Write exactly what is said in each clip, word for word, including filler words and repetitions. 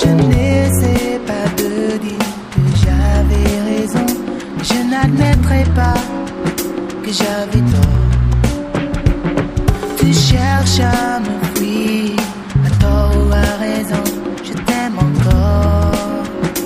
Je n'essaie pas de dire que j'avais raison. Je n'admettrai pas que j'avais tort. Tu cherches à me fuir, à tort ou à raison. Je t'aime encore.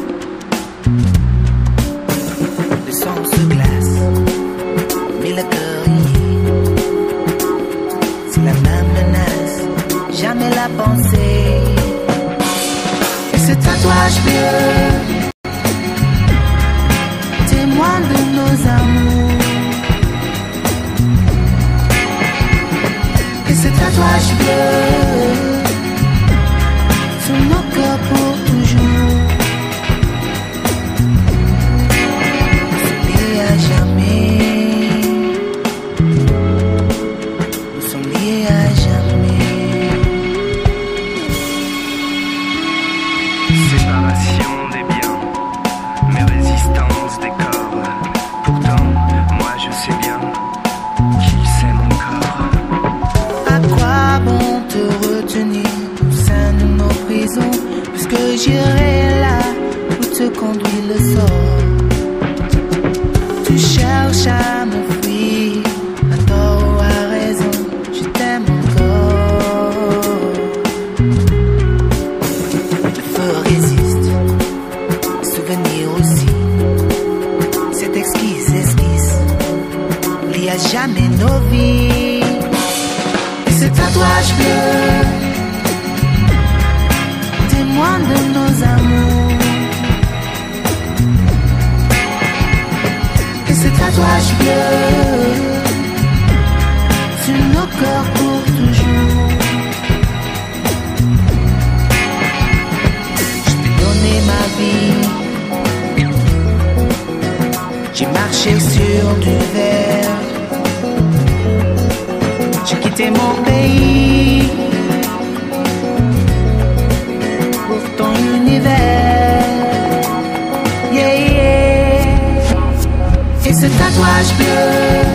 Le sang se glace, mais le cœur y est. C'est la même menace, jamais la pensée. Et ce tatouage bleu, témoin de nos amours. Et ce tatouage bleu, sur nos cœurs pour toujours. Liés à jamais, nous sommes liés à jamais. Séparation des biens, mais résistance des corps. Pourtant, moi je sais bien qui c'est mon corps. À quoi bon te retenir au sein de nos prisons, puisque j'irai là où te conduit le sort. Tu cherches à me fuir, à tort ou à raison, je t'aime encore. Le feu résiste, souvenir aussi. Cette exquise esquisse lie à jamais nos vies. Et ce tatouage bleu, témoin de nos amours. Et ce tatouage bleu, sur nos cœurs pour toujours. Je t'ai donné ma vie, j'ai marché sur du verre. J'ai quitté mon pays pour ton univers. Yeah, yeah. Et ce tatouage bleu,